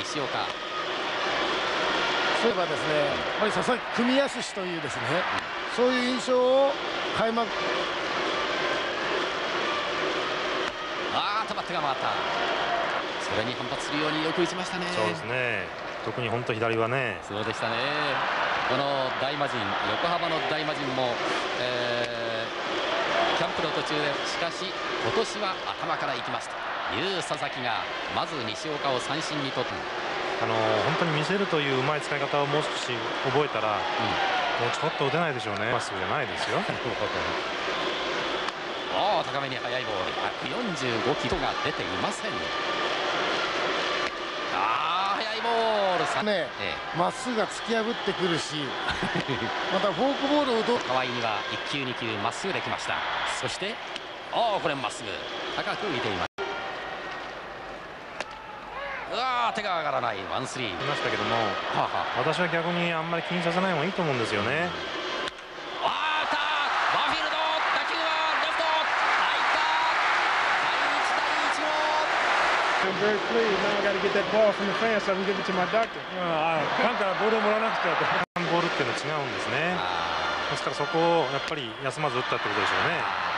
西岡。 そういえばですね、やっぱり佐々木組安氏というですね、そういう印象を開幕。 止まってが回った。それに反発するようによく打ちましたね。 そうですね。特に本当左はね。 そうでしたね。この大魔神、横浜の大魔神も、キャンプの途中で、しかし今年は頭から行きますという佐々木がまず西岡を三振に取って、 本当に見せるといううまい使い方をもう少し覚えたら、もうちょっと打てないでしょうね。まっすぐじゃないですよ。 高めに速いボール、145キロが出ていません。速いボールさね、まっすぐが突き破ってくるしまたフォークボールを打とう。 河合には1球2球まっすぐできました。そしてこれまっすぐ高く浮いています。手が上がらない。ワンスリーいましたけども、私は逆にあんまり気にさせない方がいいと思うんですよね。 I'm very pleased. Now I got to get that ball from the fans so I can give it to my doctor. ファンからボールをもらわなくちゃと。 ボールっていうのは違うんですね。ですからそこをやっぱり休まず打ったってことでしょうね。